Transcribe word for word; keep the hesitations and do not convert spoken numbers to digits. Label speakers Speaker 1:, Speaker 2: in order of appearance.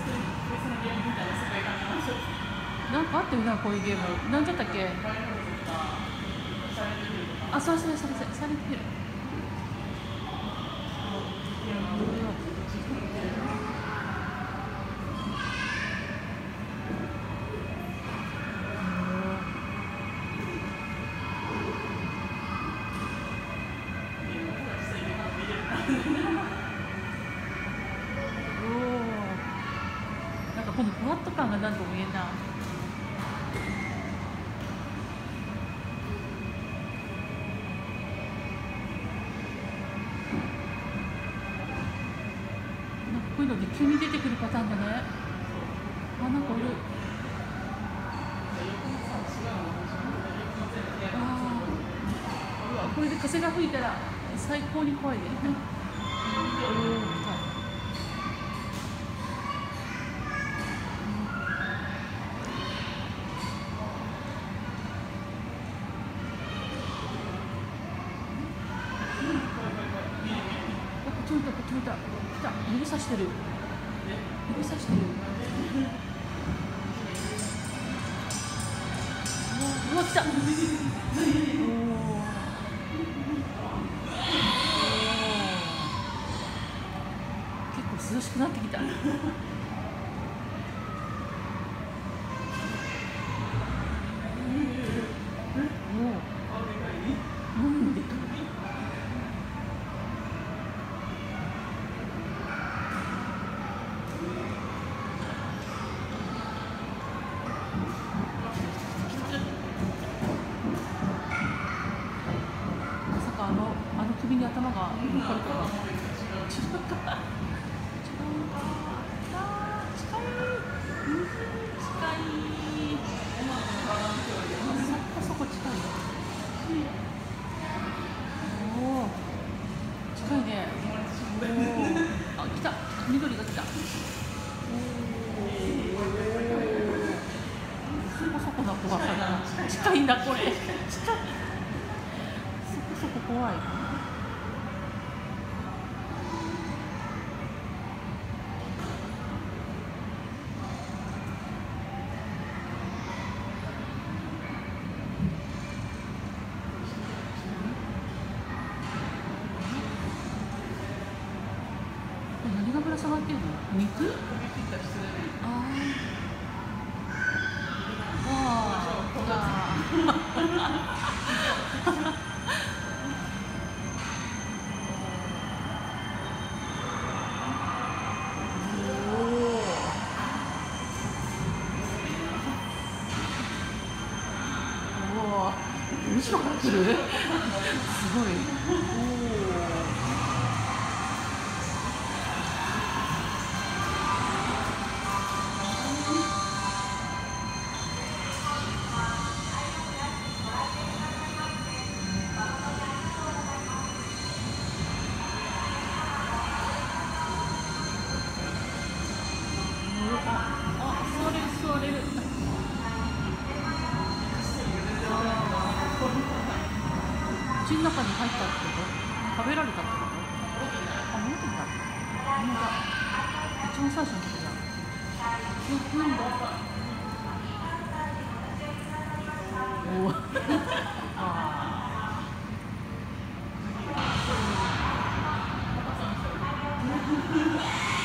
Speaker 1: なんかあってるな、こういうゲーム。なんだったっけ。あ、それそれそれそれ、サイレントヒル。なんかこのふわっと感がなんとも言えんな。こういうので急に出てくるパターンだね。あ、なんかおる。ああ、これで風が吹いたら最高に怖いね。おお、来た。こっち向いた、こっち向いた。来た、指さしてる。指さしてる。うわ、来た。おお。結構涼しくなってきた。まさかあのあの首に頭が乗っかるとか。違うか。違うか。あー、近い。うん、近い。そこそこ近い。おお、近いね。おお、あ、来た。緑が来た。そこそこな怖さだな。近いんだこれ。近い。そこそこ怖い。何がぶら下がってるの？肉？ああ。わあ。後ろから来る。すごい。あ、座れる座れる。口の中に入ったってこと？食べられたってこと？あ、戻ってきた。本当だ。一番最初のとこじゃん。え、なんだ。おお。ああ。